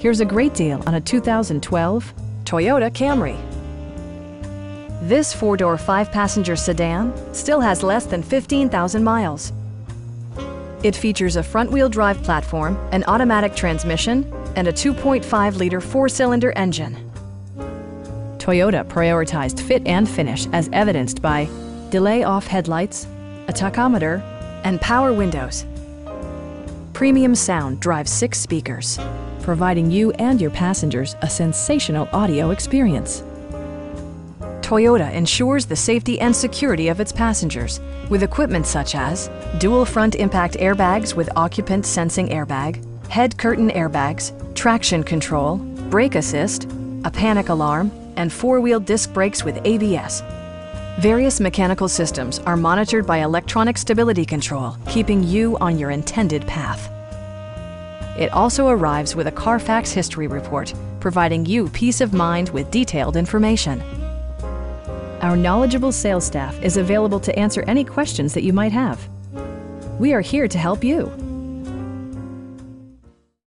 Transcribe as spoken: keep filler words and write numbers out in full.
Here's a great deal on a two thousand twelve Toyota Camry. This four-door, five-passenger sedan still has less than fifteen thousand miles. It features a front-wheel drive platform, an automatic transmission, and a two point five liter four-cylinder engine. Toyota prioritized fit and finish as evidenced by delay-off headlights, a tachometer, and power windows. Premium sound drives six speakers, providing you and your passengers a sensational audio experience. Toyota ensures the safety and security of its passengers with equipment such as dual front impact airbags with occupant sensing airbag, head curtain airbags, traction control, brake assist, a panic alarm, and four-wheel disc brakes with A B S. Various mechanical systems are monitored by electronic stability control, keeping you on your intended path. It also arrives with a Carfax history report, providing you peace of mind with detailed information. Our knowledgeable sales staff is available to answer any questions that you might have. We are here to help you.